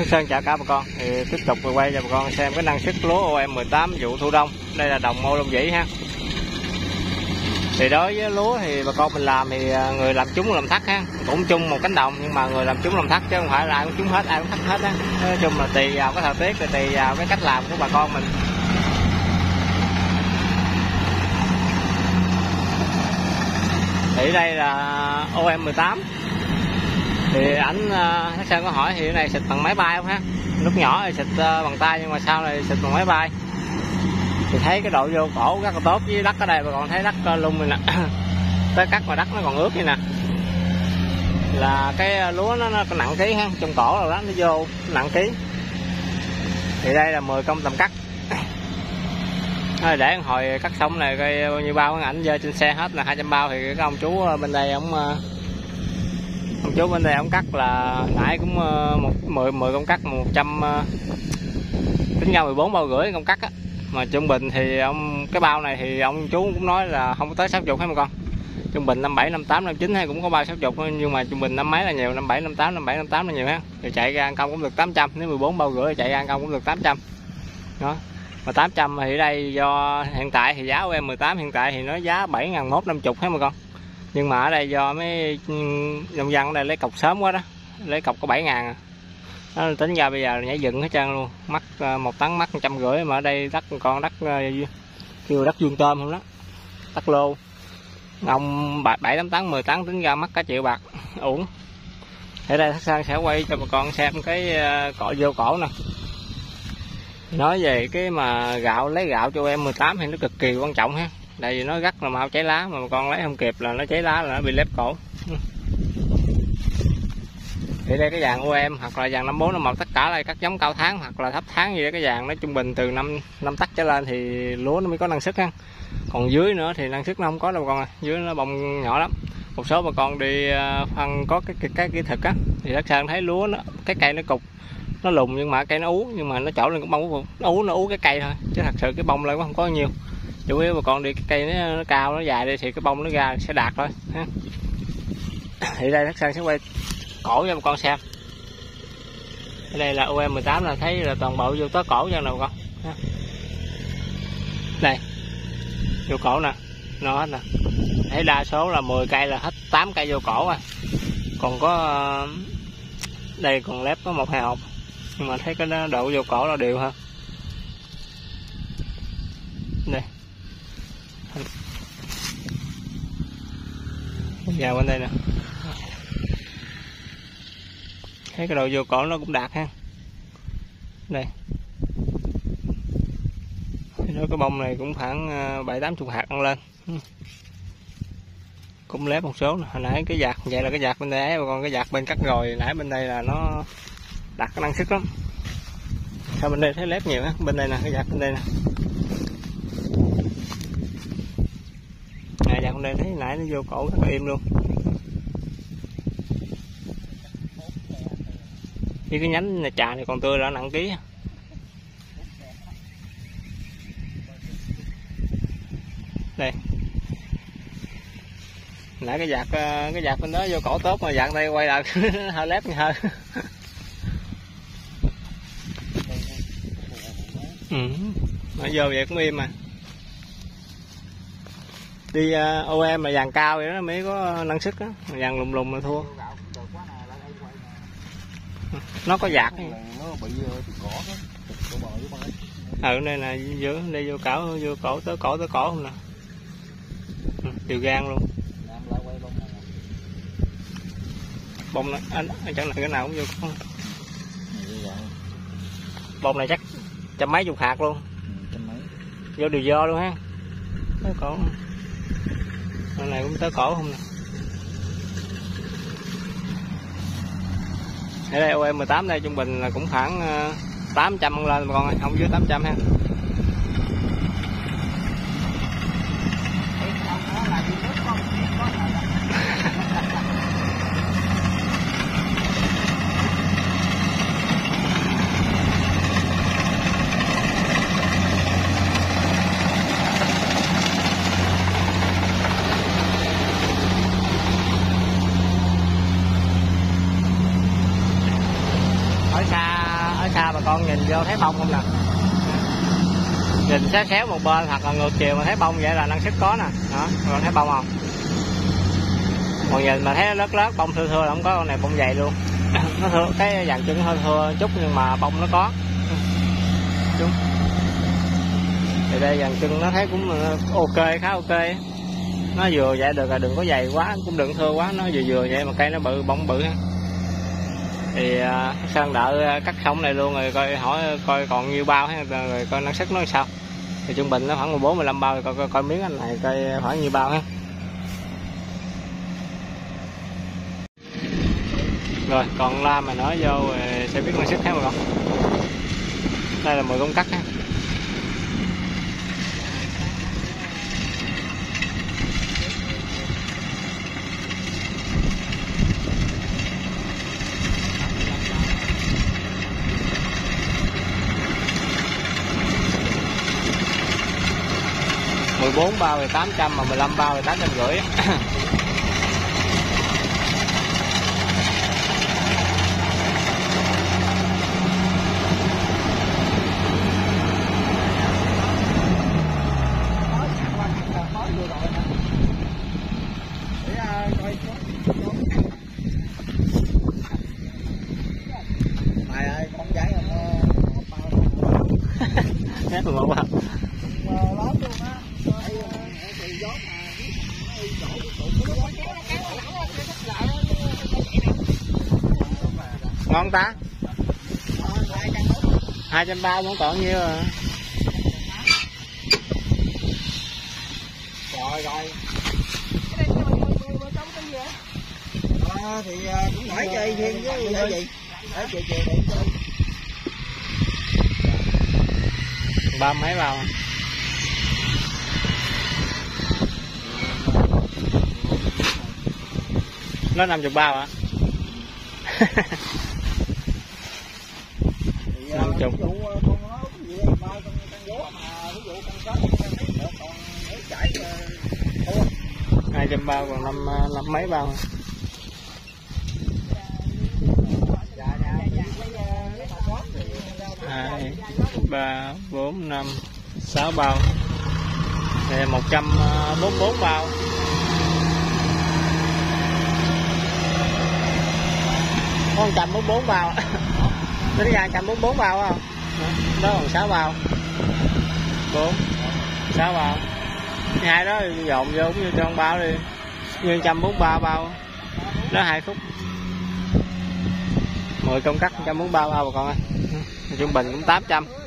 Sơn chào cả bà con. Thì tiếp tục quay cho bà con xem cái năng suất lúa OM18 vụ thu đông. Đây là đồng Âu Long Vĩ ha. Thì đối với lúa thì bà con mình làm thì người làm trúng làm thắt ha, cũng chung một cánh đồng nhưng mà người làm trúng làm thắt chứ không phải là ai cũng trúng hết, ai cũng thắt hết á. Nói chung là tùy vào cái thời tiết, rồi tùy vào cái cách làm của bà con mình. Thì đây là OM18. Thì ảnh Thác Sơn có hỏi thì cái này xịt bằng máy bay không ha. Lúc nhỏ thì xịt bằng tay nhưng mà sau này xịt bằng máy bay. Thì thấy cái độ vô cổ rất là tốt, với đất ở đây bà còn thấy đất lung này nè. Tới cắt mà đất nó còn ướt như nè. Là cái lúa nó nặng ký ha, trong cổ rồi đó nó vô nặng ký. Thì đây là 10 công tầm cắt. Để hồi cắt xong này coi bao nhiêu bao, ảnh dơ trên xe hết là 200 bao. Thì cái ông chú bên đây ông chú bên đây ông cắt là nãy cũng 10 công cắt 100, tính ra 14 bao rưỡi công cắt á. Mà trung bình thì cái bao này thì ông chú cũng nói là không có tới 60 hết mà con. Trung bình 57, 58, 59 hay cũng có bao 60, nhưng mà trung bình năm mấy là nhiều, 57, 58, 57, 58 là nhiều ha. Thì chạy ra ăn công cũng được 800, nếu 14 bao rưỡi chạy ra ăn công cũng được 800. Đó. Mà 800 thì ở đây do hiện tại thì giá OM18 hiện tại thì nó giá 7.150 hết mà con. Nhưng mà ở đây do mấy nông dân ở đây lấy cọc sớm quá đó, lấy cọc có 7.000 à. Nó tính ra bây giờ nhảy dựng hết trơn luôn, mắc 1 tấn mắc 150, mà ở đây đất con đất kêu đất vuông tôm không đó, đất lô ông 7-8 tấn 10 tấn tính ra mắc cả triệu bạc uổng. Ở đây Thác Sơn sẽ quay cho bà con xem cái cọ vô cổ nè. Nói về cái mà lấy gạo cho OM18 thì nó cực kỳ quan trọng ha, tại vì nó rất là mau cháy lá, mà bà con lấy không kịp là nó cháy lá là nó bị lép cổ. Thì đây cái vàng OM hoặc là vàng 54 51 tất cả là các giống cao tháng hoặc là thấp tháng gì đó, cái vàng nó trung bình từ 5 tấc trở lên thì lúa nó mới có năng suất ha. Còn dưới nữa thì năng suất nó không có đâu con à, dưới nó bông nhỏ lắm. Một số bà con đi phân có cái kỹ thuật á thì Thác Sơn thấy lúa nó cái cây nó cục, nó lùn nhưng mà cây nó ú, nhưng mà nó trổ lên cái bông nó ú cái cây thôi, chứ thật sự cái bông lên cũng không có nhiều. Chủ yếu bà con đi cái cây nó cao nó dài đi thì cái bông nó ra sẽ đạt thôi ha. Thì đây Thác Sơn sẽ quay cổ cho bà con xem. Ở đây là OM18 là thấy là toàn bộ vô tới cổ cho nào con. Đây. Vô cổ nè, nó hết nè. Thấy đa số là 10 cây là hết 8 cây vô cổ à. Còn có đây còn lép có 1-2 hộp. Nhưng mà thấy cái độ vô cổ là đều hơn. Đây. Vào bên đây nè. Thấy cái độ vô cổ nó cũng đạt ha. Đây. Thì cái bông này cũng khoảng 7-80 hạt ăn lên. Cũng lép một số. Hồi nãy cái vạt vậy là cái vạt bên đây ấy, còn cái vạt bên cắt rồi nãy bên đây là nó đạt cái năng suất lắm. Sao bên đây thấy lép nhiều á, bên đây nè, cái vạt bên đây nè. Vạt bên đây thấy nãy nó vô cổ rất là im luôn. Với cái nhánh trà này còn tươi là nặng ký. Đây. Nãy cái vạt bên đó vô cổ tốt mà vạt đây quay lại hơi lép như hơi. Nó vô vậy cũng im mà. Đi OM mà vàng cao vậy đó mới có năng suất á, vàng lùng lùng là thua. Nó có vạt nó bị cỏ đây là giữa đây vô cổ tới cổ không nè. Đều gan luôn. Bông này anh chẳng là cái nào cũng vô con. Bông này chắc trăm mấy chục hạt luôn. Vô đều do luôn ha. Tới cổ. Con này cũng tới cổ không nè. Ở đây OM18 đây trung bình là cũng khoảng 800 ăn lên mà con ơi, không dưới 800 ha. Ở xa con nhìn vô thấy bông không nè, nhìn xéo xéo một bên hoặc là ngược chiều mà thấy bông vậy là năng suất có nè. Đó, con thấy bông không? Còn nhìn mà thấy lớt lớt bông thưa thưa là không có, con này bông dày luôn. Nó thưa, cái dàn chân hơi thưa chút nhưng mà bông nó có. Đúng. Thì đây dàn chân nó thấy cũng ok, khá ok. Nó vừa vậy được rồi, đừng có dày quá, cũng đừng thưa quá, nó vừa vừa vậy mà cây nó bự, bông bự. Thì Sơn đợi cắt xong này luôn rồi coi hỏi coi còn nhiêu bao rồi coi năng suất nó sao. Thì trung bình nó khoảng 14-15 bao, rồi coi miếng anh này coi khoảng nhiêu bao ha. Rồi còn la mà nói vô rồi sẽ biết năng suất hết rồi con. Đây là 10 công cắt ha. Bốn bao thì 800 mà 15 bao thì 850. Mày ơi, con gái một bao. Hết một bao. Lớn luôn á. Ngon ta? 230 vẫn còn nhiêu à? Rồi rồi. Thì cũng phải chơi thêm với gì? Để chơi điện chơi. 30 mấy bao. Nó 50 bao hả? 50. 200 bao còn năm mấy bao. 2, 3, 4, 5, 6 bao. Đây 144 bao. Có 144 bao. Tính ra 144 bao không? Đó còn 6 bao. 4, 6 bao. Hai đó dồn vô cũng như cho con bao đi. Như 143 bao. Đó 2 khúc. 10 công cắt 143 bao bà con ơi. Trung bình cũng 800.